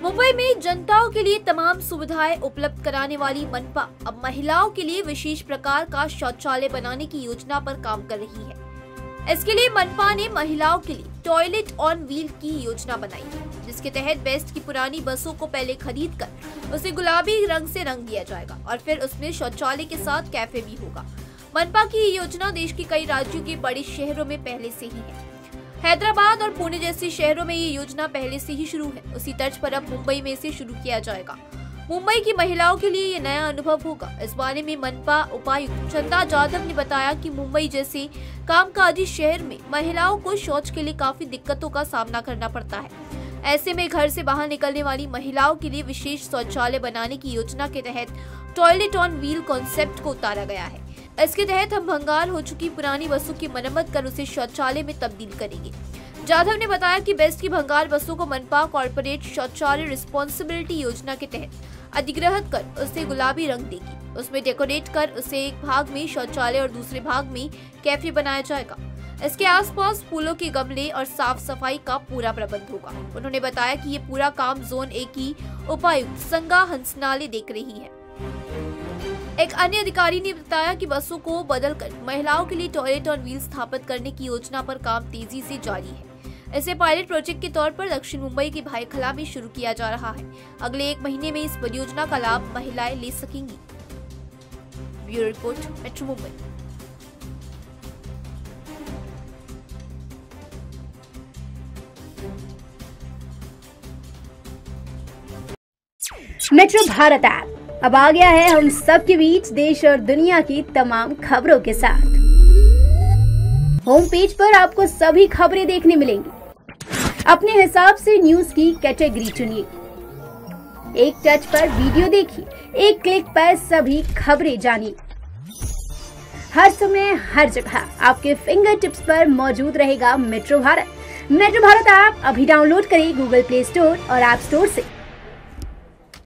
मुंबई में जनताओं के लिए तमाम सुविधाएं उपलब्ध कराने वाली मनपा अब महिलाओं के लिए विशेष प्रकार का शौचालय बनाने की योजना पर काम कर रही है। इसके लिए मनपा ने महिलाओं के लिए टॉयलेट ऑन व्हील की योजना बनाई है, जिसके तहत बेस्ट की पुरानी बसों को पहले खरीद कर उसे गुलाबी रंग से रंग दिया जाएगा और फिर उसमें शौचालय के साथ कैफे भी होगा। मनपा की ये योजना देश के कई राज्यों के बड़े शहरों में पहले से ही है। हैदराबाद और पुणे जैसे शहरों में ये योजना पहले से ही शुरू है। उसी तर्ज पर अब मुंबई में इसे शुरू किया जाएगा। मुंबई की महिलाओं के लिए ये नया अनुभव होगा। इस बारे में मनपा उपायुक्त चंदा जाधव ने बताया कि मुंबई जैसे कामकाजी शहर में महिलाओं को शौच के लिए काफी दिक्कतों का सामना करना पड़ता है। ऐसे में घर से बाहर निकलने वाली महिलाओं के लिए विशेष शौचालय बनाने की योजना के तहत टॉयलेट ऑन व्हील कॉन्सेप्ट को उतारा गया है। इसके तहत हम भंगार हो चुकी पुरानी बसों की मरम्मत कर उसे शौचालय में तब्दील करेंगे। जाधव ने बताया कि बेस्ट की भंगार बसों को मनपा कॉर्पोरेट शौचालय रिस्पॉन्सिबिलिटी योजना के तहत अधिग्रहित कर उसे गुलाबी रंग देगी। उसमें डेकोरेट कर उसे एक भाग में शौचालय और दूसरे भाग में कैफे बनाया जाएगा। इसके आसपास फूलों के गमले और साफ सफाई का पूरा प्रबंध होगा। उन्होंने बताया कि ये पूरा काम जोन ए की उपायुक्त संगा हंसनाले देख रही है। एक अन्य अधिकारी ने बताया कि बसों को बदलकर महिलाओं के लिए टॉयलेट ऑन व्हील स्थापित करने की योजना पर काम तेजी से जारी है। इसे पायलट प्रोजेक्ट के तौर पर दक्षिण मुंबई के भाईखला में शुरू किया जा रहा है। अगले 1 महीने में इस परियोजना का लाभ महिलाएं ले सकेंगी। Bureau report, metro Mumbai. Metro Bharat app अब आ गया है हम सब के बीच देश और दुनिया की तमाम खबरों के साथ। होम पेज पर आपको सभी खबरें देखने मिलेंगी। अपने हिसाब से न्यूज की कैटेगरी चुनिए, एक टच पर वीडियो देखिए, एक क्लिक पर सभी खबरें जानिए। हर समय हर जगह आपके फिंगर टिप्स पर मौजूद रहेगा metro Bharat. Metro Bharat app अभी डाउनलोड करें गूगल प्ले स्टोर और ऐप स्टोर से।